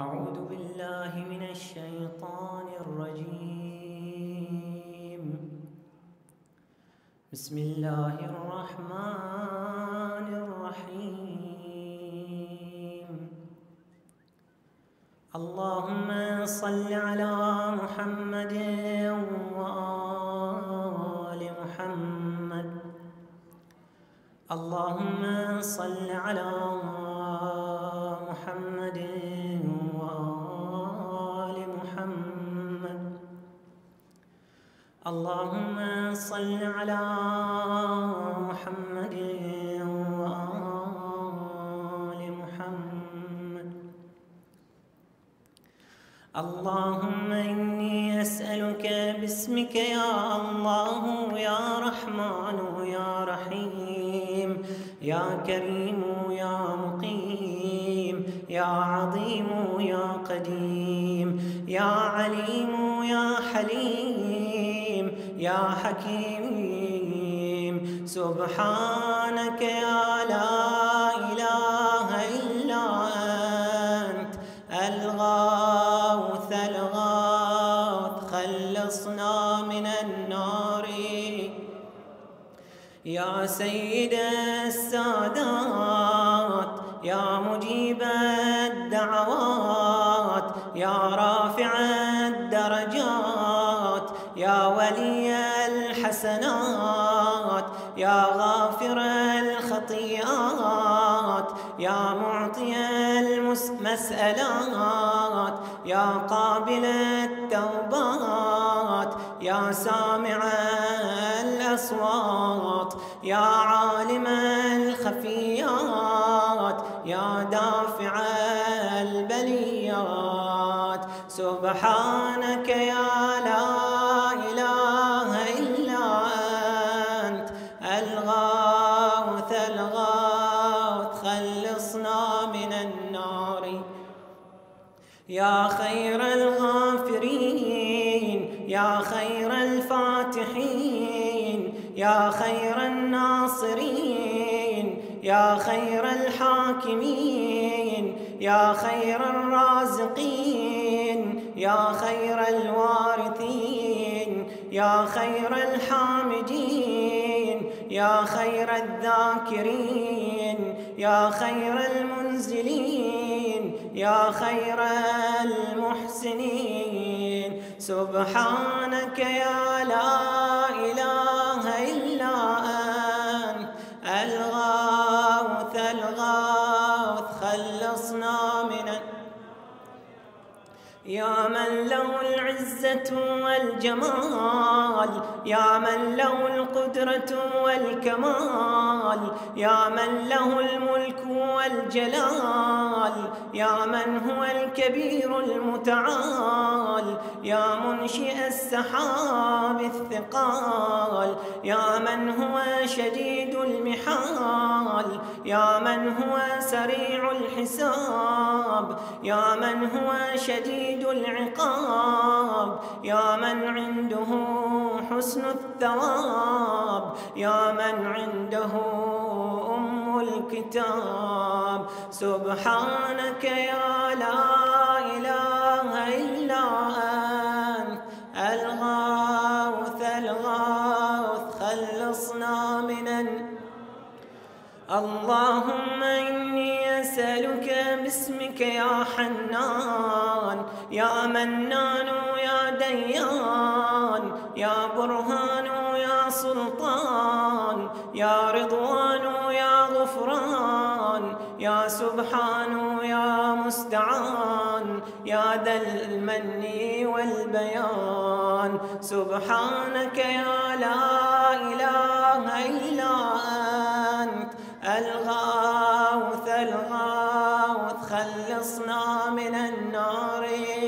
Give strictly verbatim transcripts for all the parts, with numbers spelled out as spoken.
أعوذ بالله من الشيطان الرجيم. بسم الله الرحمن الرحيم. اللهم صل على محمد وآل محمد. اللهم صل على محمد وآل محمد. اللهم صل على محمد وآل محمد. اللهم إني أسألك باسمك يا الله يا رحمن يا رحيم يا كريم يا مقيم يا عظيم يا قديم يا عليم يا حليم يا حكيم. سبحانك يا لا إله إلا أنت الغوث الغوث خلصنا من النار. يا سيد السادات يا مجيب الدعوات يا رافع الدرجات يا ولي الحسنات يا غافر الخطيئات يا معطي المسألات يا قابل التوبات يا سامع الأصوات يا عالم الخفيات يا دافع البليات. سبحانك يا لا إله إلا أنت الغوث الغوث خلصنا من النار. يا خير الغافرين يا خير الفاتحين يا خير الناصرين يا خير الحاكمين يا خير الرازقين يا خير الوارثين يا خير الحامدين يا خير الذاكرين يا خير المنزلين يا خير المحسنين. سبحانك يا لا إله إلا أنت الغوث الغوث خلصنا من يا من له العزة والجمال يا من له القدرة والكمال يا من له الملك والجلال يا من هو الكبير المتعال يا منشئ السحاب الثقال يا من هو شديد المحال يا من هو سريع الحساب يا من هو شديد العقاب يا من عنده حسن الثواب يا من عنده أم الكتاب. سبحانك يا لا إله إلا أنت الغوث الغوث خلصنا من النار. اللهم إني أسألك باسمك يا حنان يا منان يا ديان يا برهان يا سلطان يا رضوان يا غفران يا سبحان يا مستعان يا ذا المن والبيان. سبحانك يا لا إله إلا أنت الغوث الغوث خلصنا من النار.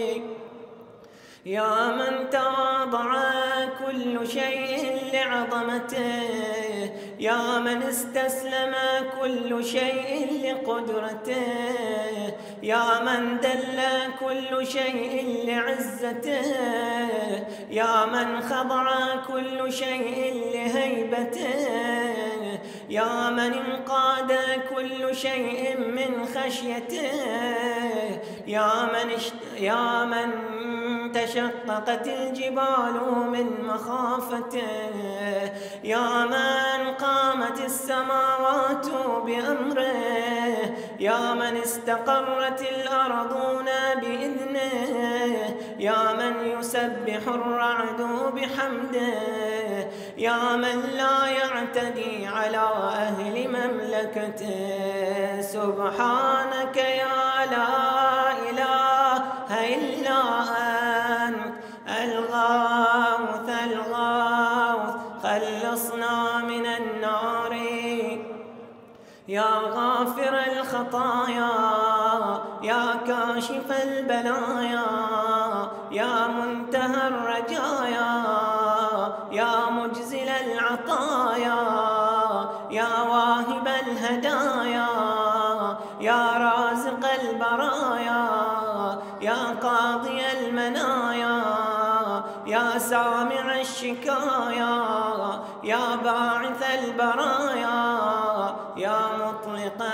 يا من تواضع كل شيء لعظمته يا من استسلم كل شيء لقدرته، يا من دل كل شيء لعزته، يا من خضع كل شيء لهيبته، يا من انقاد كل شيء من خشيته، يا من اشت... يا من تشققت الجبال من مخافته، يا من قامت السماوات بأمره، يا من استقرت الأرضون بإذنه، يا من يسبح الرعد بحمده، يا من لا يعتدي على أهل مملكته. سبحانك يا لا إله إلا أنت الغوث الغوث، خلصنا من النار. يا غافر الخطايا، يا كاشف البلايا، يا منتهى الرجايا، يا مجزل العطايا، يا واهب الهدايا، يا رازق البرايا، يا قاضي المنايا، يا سامع الشكايا، يا باعث البرايا، يا مطلق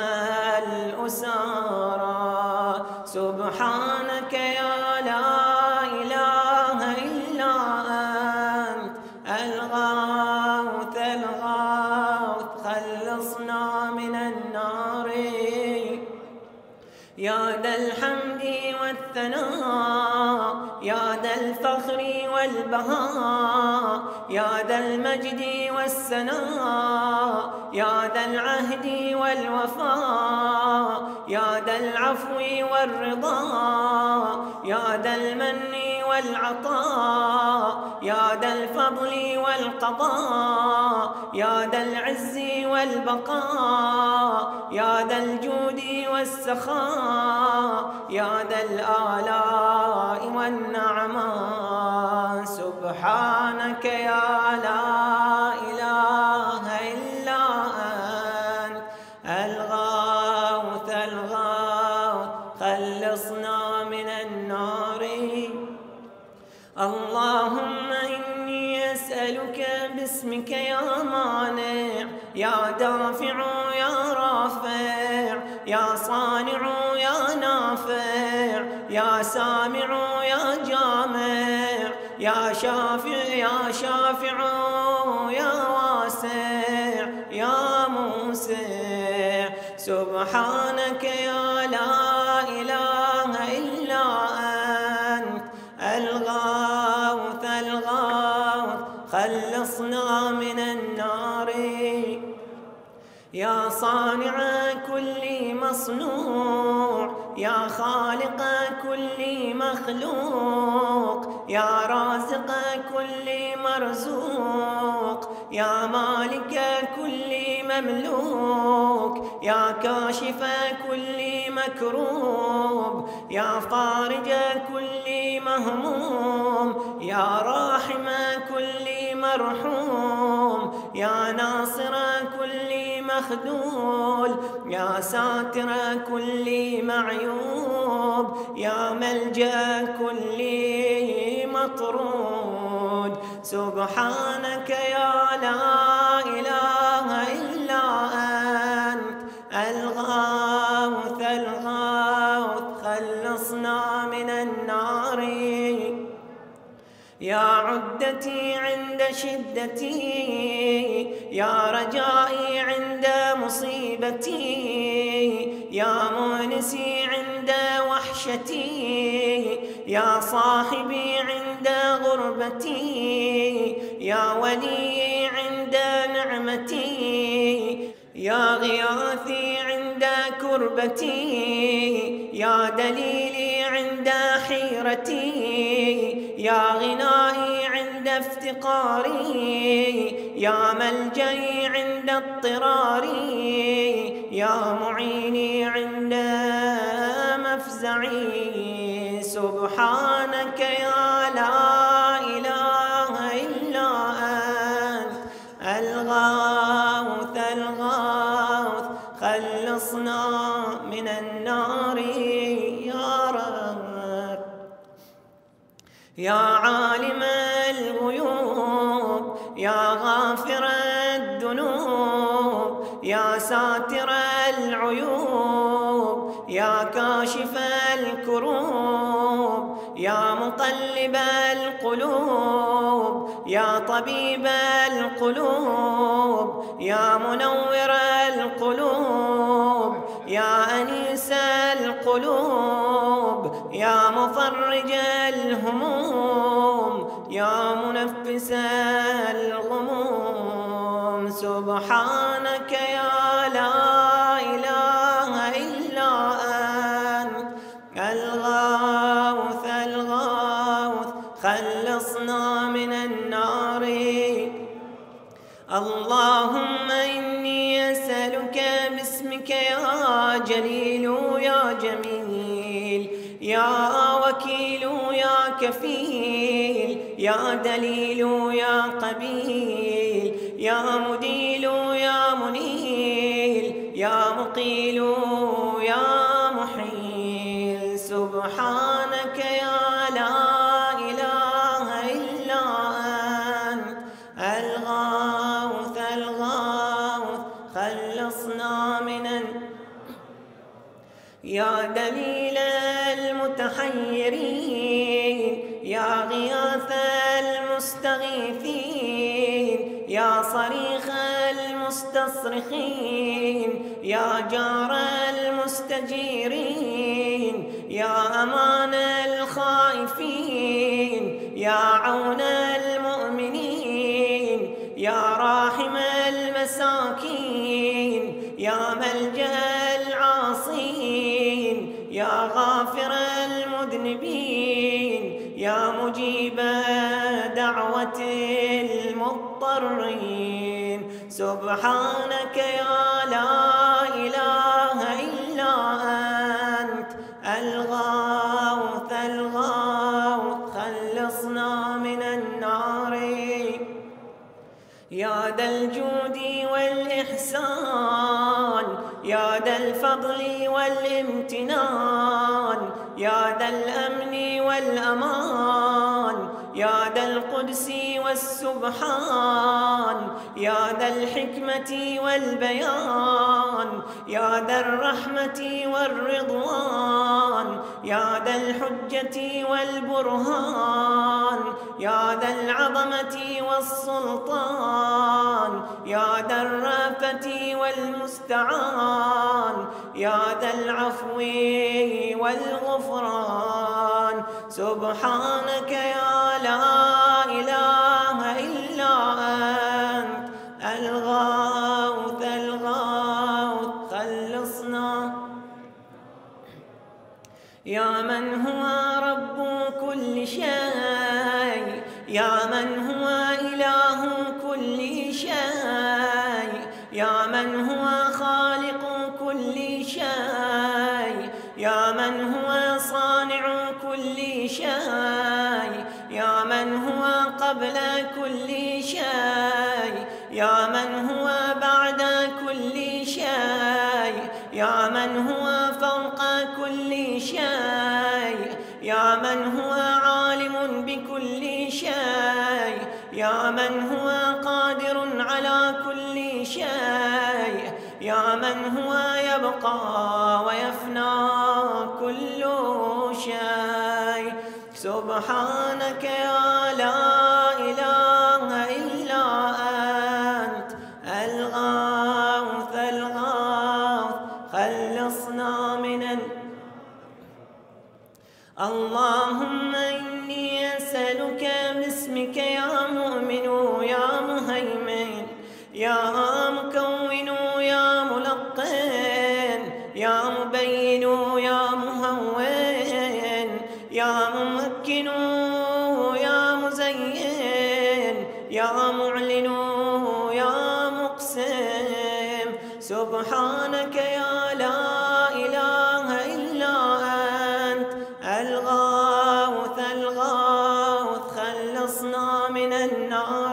الأسارى. سبحانك يا لا إله إلا أنت الغوث الغوث، خلصنا من النار. يا ذا الحمد والثناء، يا ذا الفخر والبهاء، يا ذا المجد والسناء، يا ذا العهد والوفاء، يا ذا العفو والرضا، يا ذا المن والعطاء، يا ذا الفضل والقضاء، يا ذا العز والبقاء، يا ذا الجود والسخاء، يا ذا الآلاء والنعماء. سبحانك يا لا إله إلا أنت الغوث الغوث، خلصنا من النار. اللهم إني أسألك باسمك يا مانع، يا دافع يا رافع، يا صانع يا نافع، يا سامع يا جامع، يا شافع يا شافع يا واسع يا موسع. سبحانك يا لا إله إلا أنت الغوث الغوث، خلصنا من النار. يا صانع كل مصنوع، يا خالق كل مخلوق، يا رازق كل مرزوق، يا مالك كل مملوك، يا كاشف كل مكروب، يا فارج كل مهموم، يا راحم كل مرحوم، يا ناصر كل مخذول، يا ساتر كل معيوب، يا ملجأ كل مطرود. سبحانك يا لا إله إلا أنت الغوث الغوث، خلصنا من النار. يا عدتي عند شدتي، يا رجائي عند مصيبتي، يا مونسي عند وحشتي، يا صاحبي عند غربتي، يا ولي عند نعمتي، يا غياثي عند كربتي، يا دليلي عند حيرتي، يا غنائي عند افتقاري، يا ملجئي عند اضطراري، يا معيني عند مفزعي. سبحانك يا لا إله إلا أنت الغوث النار يا رب. يا عالم الغيوب يا غافر الذنوب يا ساتر العيوب يا كاشف الكروب يا مقلب القلوب يا طبيب القلوب يا منور القلوب يا أنيس القلوب يا مفرج الهموم يا منفس الغموم. سبحانك يا لا إله إلا أنت الغوث الغوث خلصنا من النار. اللهم إني أسألك باسمك يا جليل يا جميل يا وكيل يا كفيل يا دليل يا قبيل يا مديل يا منيل يا مقيل يا محيل. سبحانك يا لا إله إلا أنت الغوث الغوث خلصنا من النار. يا دليل المتحيرين يا غياث المستغيثين يا صريخ المستصرخين يا جار المستجيرين يا أمان الخائفين يا عون المؤمنين يا راحم المساكين يا ملجأ العاصين يا غافر المذنبين يا مجيب دعوة المضطرين. سبحانك يا لا إله إلا أنت الغوث الغوث خلصنا من النار. يا ذا الجود والإحسان يا ذا الفضل والامتنان يا ذا الأمن والأمان يا ذا القدس والسبحان يا ذا الحكمة والبيان يا ذا الرحمة والرضوان يا ذا الحجة والبرهان يا ذا العظمة والسلطان يا ذا الرأفة والمستعان يا ذا العفو والغفران. سبحانك يا لا إله إلا أنت الغوث الغوث خلصنا. يا من هو رب كل شيء يا من هو إله كل شيء يا من هو خالق كل شيء يا من هو صانع كل شيء يا من هو قبل كل شيء يا من هو بعد كل شيء يا من هو فوق كل شيء يا من هو عالم بكل شيء يا من هو قادر على كل شيء يا من هو يبقى ويفنى كل شيء. سبحانك يا لا إله إلا أنت الغوث الغوث خلصنا من النار. اللهم إني أسألك باسمك يا مؤمن يا مهيمن يا مكون يا ملقن يا مبين يا مهون يا ممكن يا مزين يا معلن يا مقسم. سبحانك يا لا إله إلا أنت الغوث الغوث خلصنا من النار.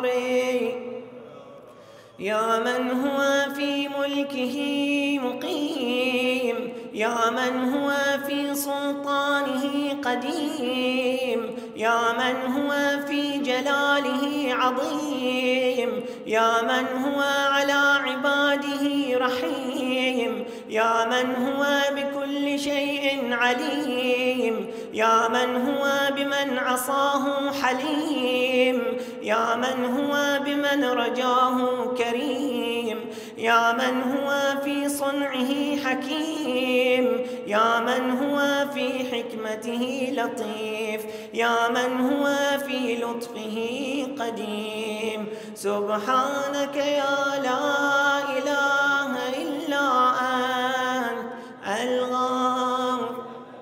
يا من هو في ملكه مقيم يا من هو في سلطانه قديم، يا من هو في جلاله عظيم، يا من هو على عباده رحيم، يا من هو بكل شيء عليم، يا من هو بمن عصاه حليم، يا من هو بمن رجاه كريم، يا من هو في صنعه حكيم، يا من هو في حكمته لطيف، يا من هو في لطفه قديم. سبحانك يا لا إله إلا أنت الغفور،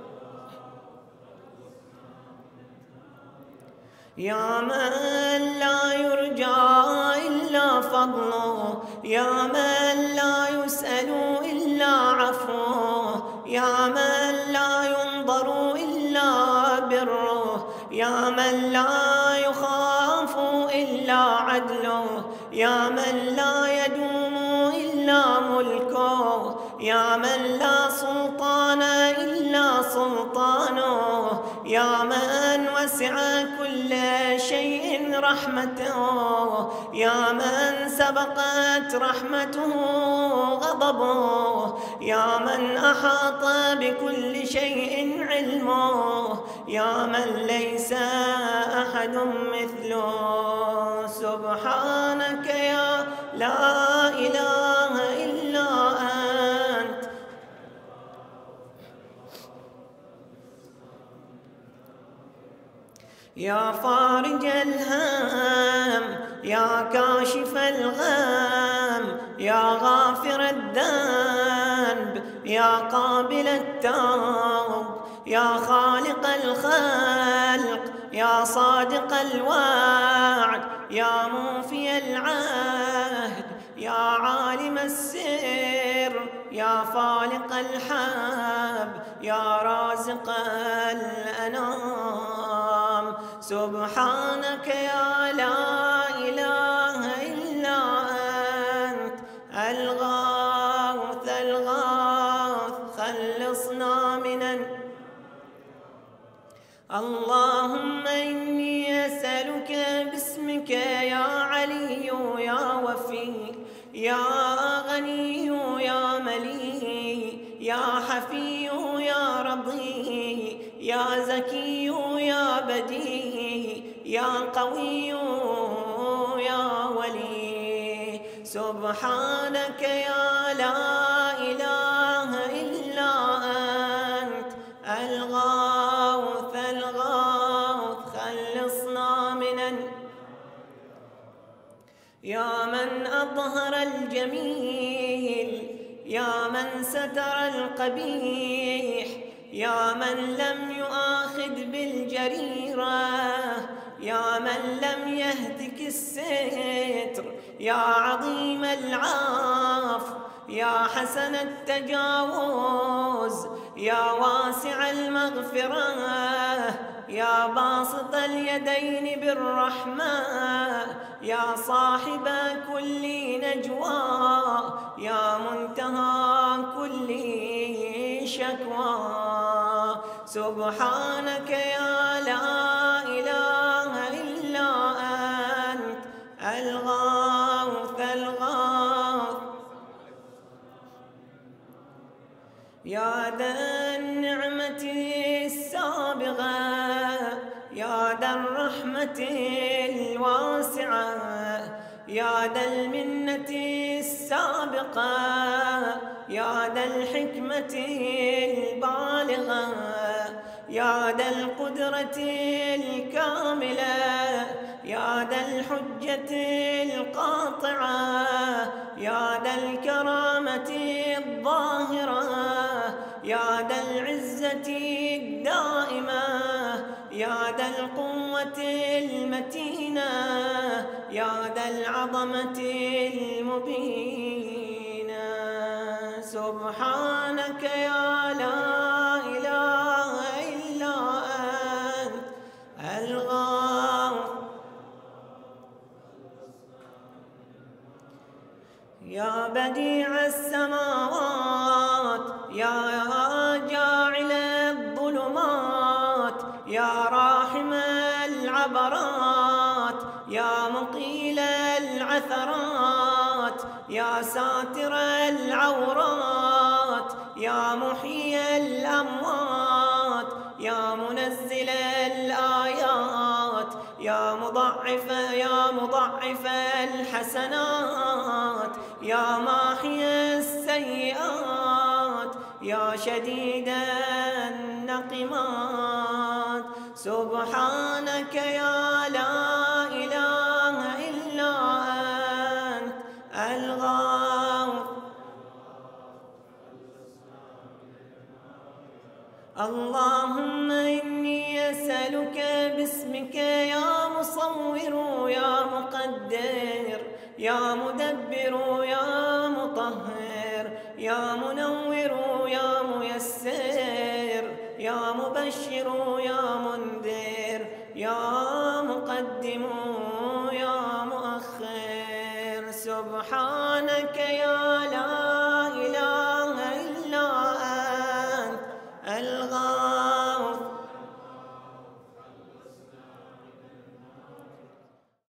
يا من لا يرجى إلا فضله، يا من لا يسأل إلا عفوه، يا من لا ينظر إلا بره، يا من لا يخاف إلا عدله، يا من لا يدوم إلا ملكه، يا من لا سلطان إلا سلطانه، يا من وسع كل شيء رحمته، يا من سبقت رحمته غضبه، يا من أحاط بكل شيء علمه، يا من ليس أحد مثله. سبحانك يا لا إله إلا أنت، يا فارج الهم، يا كاشف الغم، يا غافر الذنب، يا قابل التوب، يا خالق الخلق، يا صادق الوعد، يا موفي العهد، يا عالم السر، يا فالق الحب، يا رازق الأنام. سبحانك يا لا إله إلا أنت الغوث الغوث، خلصنا من اللهم إني أسألك باسمك يا علي يا وفي، يا غني يا ملي، يا حفي يا رضي، يا زكي يا بدي، يا قوي يا ولي. سبحانك يا لا إله إلا أنت الغوث الغوث، خلصنا من يا من أظهر الجميل، يا من ستر القبيح، يا من لم يؤاخذ بالجريرة، يا من لم يهتك الستر، يا عظيم العفو، يا حسن التجاوز، يا واسع المغفرة، يا باسط اليدين بالرحمة، يا صاحب كل نجوى، يا منتهى كل شكوى. سبحانك يا لا إله إلا أنت الغوث الغوث، يا ذا النعمة السابغة، يا ذا الرحمة الواسعة، يا ذا المنة السابقة، يا ذا الحكمة البالغة، يا ذا القدرة الكاملة، يا ذا الحجة القاطعة، يا ذا الكرامة الظاهرة، يا ذا العزة الدائمة، يا ذا القوة المتينة، يا ذا العظمة المبينة. سبحانك يا لا إله إلا أنت الغوث، يا بديع السماوات، يا يا راحم العبرات، يا مقيل العثرات، يا ساتر العورات، يا محيي الأموات، يا منزل الآيات، يا مضاعف يا مضاعف الحسنات، يا ماحي السيئات، يا شديد النقمات. سبحانك يا لا إله إلا أنت الغافر. اللهم إني أسألك باسمك يا مصور يا مقدر يا مدبر يا مطهر يا منور يا ميسر يا مبشر يا منذر يا مقدم